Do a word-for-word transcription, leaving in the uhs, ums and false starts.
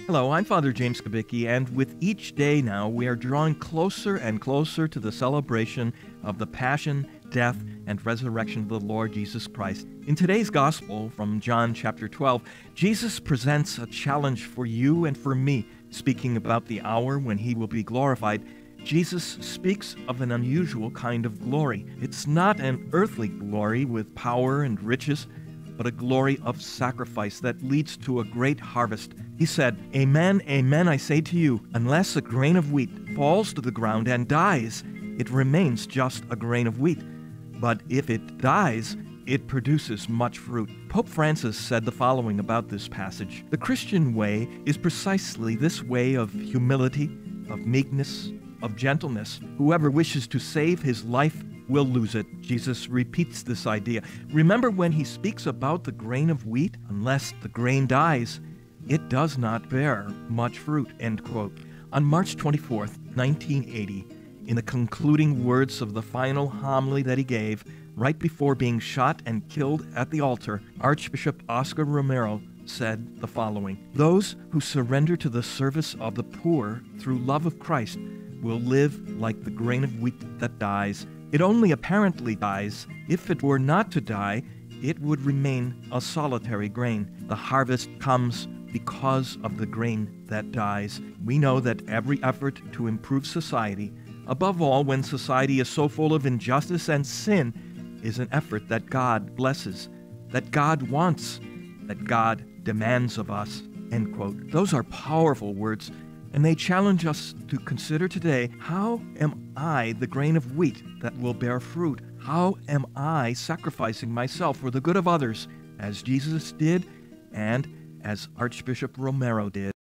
Hello, I'm Father James Kubicki, and with each day now, we are drawing closer and closer to the celebration of the passion, death, and resurrection of the Lord Jesus Christ. In today's Gospel, from John chapter twelve, Jesus presents a challenge for you and for me. Speaking about the hour when he will be glorified, Jesus speaks of an unusual kind of glory. It's not an earthly glory with power and riches, but a glory of sacrifice that leads to a great harvest. He said, "Amen, amen, I say to you, unless a grain of wheat falls to the ground and dies, it remains just a grain of wheat. But if it dies, it produces much fruit." Pope Francis said the following about this passage: "The Christian way is precisely this way of humility, of meekness, of gentleness. Whoever wishes to save his life will lose it." Jesus repeats this idea. Remember when he speaks about the grain of wheat? Unless the grain dies, it does not bear much fruit, end quote. On March twenty-fourth, nineteen eighty, in the concluding words of the final homily that he gave, right before being shot and killed at the altar, Archbishop Oscar Romero said the following: "Those who surrender to the service of the poor through love of Christ will live like the grain of wheat that dies. It only apparently dies. If it were not to die, it would remain a solitary grain. The harvest comes because of the grain that dies." We know that every effort to improve society, above all when society is so full of injustice and sin, is an effort that God blesses, that God wants, that God demands of us, end quote. Those are powerful words, and they challenge us to consider today, how am I the grain of wheat that will bear fruit? How am I sacrificing myself for the good of others, as Jesus did and as Archbishop Romero did?